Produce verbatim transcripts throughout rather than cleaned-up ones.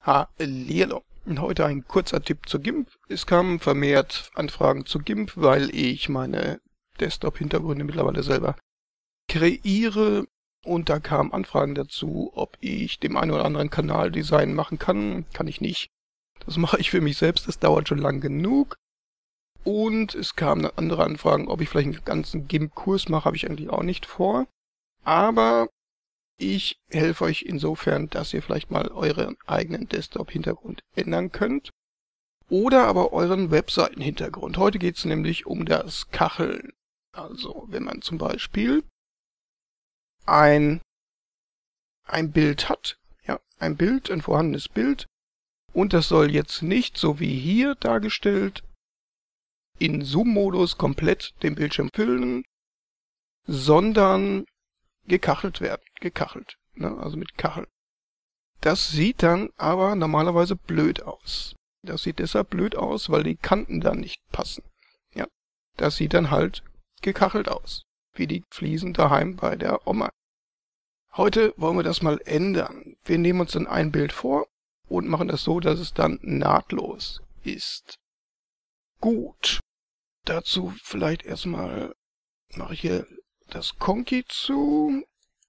Hallihallo. Heute ein kurzer Tipp zu GIMP. Es kamen vermehrt Anfragen zu GIMP, weil ich meine Desktop-Hintergründe mittlerweile selber kreiere. Und da kamen Anfragen dazu, ob ich dem einen oder anderen Kanaldesign machen kann. Kann ich nicht. Das mache ich für mich selbst, das dauert schon lang genug. Und es kamen dann andere Anfragen, ob ich vielleicht einen ganzen GIMP-Kurs mache, habe ich eigentlich auch nicht vor. Aber ich helfe euch insofern, dass ihr vielleicht mal euren eigenen Desktop-Hintergrund ändern könnt. Oder aber euren Webseiten-Hintergrund. Heute geht es nämlich um das Kacheln. Also wenn man zum Beispiel ein, ein Bild hat, ja, ein Bild, ein vorhandenes Bild, und das soll jetzt nicht, so wie hier dargestellt, in Zoom-Modus komplett den Bildschirm füllen, sondern gekachelt werden, gekachelt, ne? Also mit Kachel. Das sieht dann aber normalerweise blöd aus. Das sieht deshalb blöd aus, weil die Kanten dann nicht passen. Ja, das sieht dann halt gekachelt aus, wie die Fliesen daheim bei der Oma. Heute wollen wir das mal ändern. Wir nehmen uns dann ein Bild vor und machen das so, dass es dann nahtlos ist. Gut, dazu vielleicht erstmal mache ich hier das Conky zu.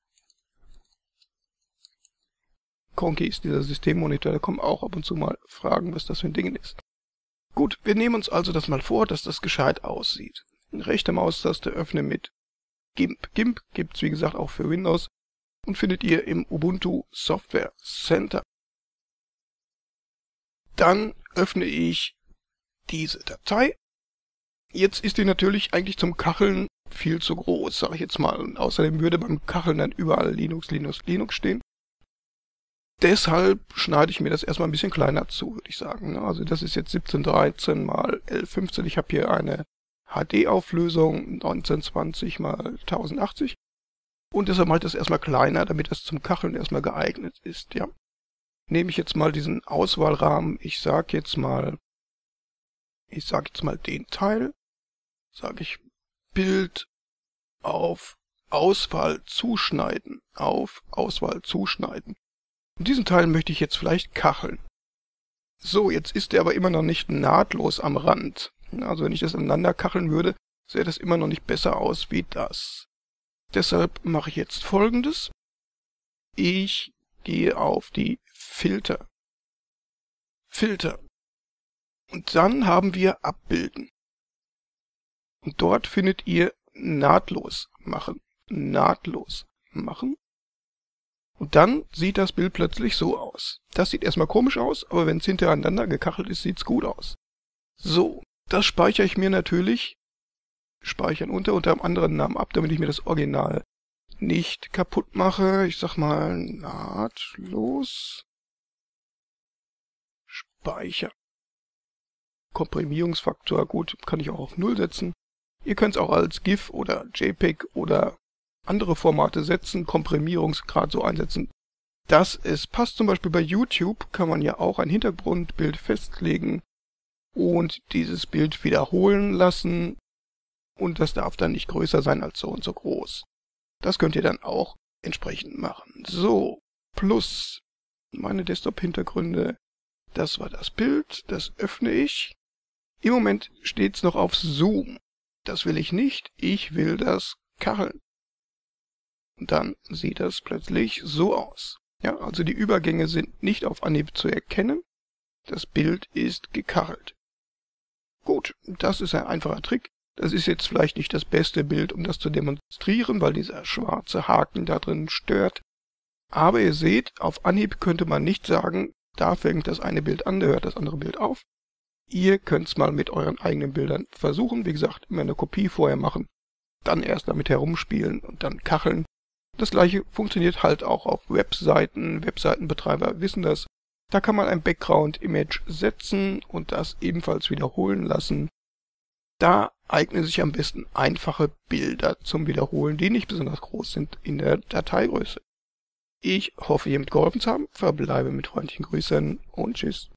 Conky ist dieser Systemmonitor, da kommen auch ab und zu mal Fragen, was das für ein Ding ist. Gut, wir nehmen uns also das mal vor, dass das gescheit aussieht. Rechte Maustaste öffne mit GIMP. GIMP gibt es wie gesagt auch für Windows und findet ihr im Ubuntu Software Center. Dann öffne ich diese Datei. Jetzt ist die natürlich eigentlich zum Kacheln viel zu groß, sage ich jetzt mal. Und außerdem würde beim Kacheln dann überall Linux, Linux, Linux stehen. Deshalb schneide ich mir das erstmal ein bisschen kleiner zu, würde ich sagen. Also das ist jetzt siebzehnhundertdreizehn mal elfhundertfünfzehn. Ich habe hier eine H D-Auflösung, neunzehnhundertzwanzig mal tausendachtzig. Und deshalb mache ich das erstmal kleiner, damit das zum Kacheln erstmal geeignet ist. Ja. Nehme ich jetzt mal diesen Auswahlrahmen. Ich sage jetzt mal, ich sage jetzt mal den Teil. Sage ich Bild auf Auswahl zuschneiden, auf Auswahl zuschneiden. Und diesen Teil möchte ich jetzt vielleicht kacheln. So, jetzt ist der aber immer noch nicht nahtlos am Rand. Also wenn ich das aneinander kacheln würde, sähe das immer noch nicht besser aus wie das. Deshalb mache ich jetzt Folgendes. Ich gehe auf die Filter. Filter. Und dann haben wir Abbilden. Und dort findet ihr nahtlos machen. Nahtlos machen. Und dann sieht das Bild plötzlich so aus. Das sieht erstmal komisch aus, aber wenn es hintereinander gekachelt ist, sieht es gut aus. So, das speichere ich mir natürlich. Speichern unter, unter einem anderen Namen ab, damit ich mir das Original nicht kaputt mache. Ich sag mal nahtlos. Speichern. Komprimierungsfaktor, gut, kann ich auch auf null setzen. Ihr könnt es auch als GIF oder JPEG oder andere Formate setzen, Komprimierungsgrad so einsetzen, dass es passt. Zum Beispiel bei YouTube kann man ja auch ein Hintergrundbild festlegen und dieses Bild wiederholen lassen und das darf dann nicht größer sein als so und so groß. Das könnt ihr dann auch entsprechend machen. So, plus meine Desktop-Hintergründe, das war das Bild, das öffne ich. Im Moment steht es noch auf Zoom. Das will ich nicht, ich will das kacheln. Und dann sieht das plötzlich so aus. Ja, also die Übergänge sind nicht auf Anhieb zu erkennen. Das Bild ist gekachelt. Gut, das ist ein einfacher Trick. Das ist jetzt vielleicht nicht das beste Bild, um das zu demonstrieren, weil dieser schwarze Haken da drin stört. Aber ihr seht, auf Anhieb könnte man nicht sagen, da fängt das eine Bild an, da hört das andere Bild auf. Ihr könnt es mal mit euren eigenen Bildern versuchen. Wie gesagt, immer eine Kopie vorher machen, dann erst damit herumspielen und dann kacheln. Das gleiche funktioniert halt auch auf Webseiten. Webseitenbetreiber wissen das. Da kann man ein Background-Image setzen und das ebenfalls wiederholen lassen. Da eignen sich am besten einfache Bilder zum Wiederholen, die nicht besonders groß sind in der Dateigröße. Ich hoffe, hiermit geholfen zu haben. Verbleibe mit freundlichen Grüßen und tschüss.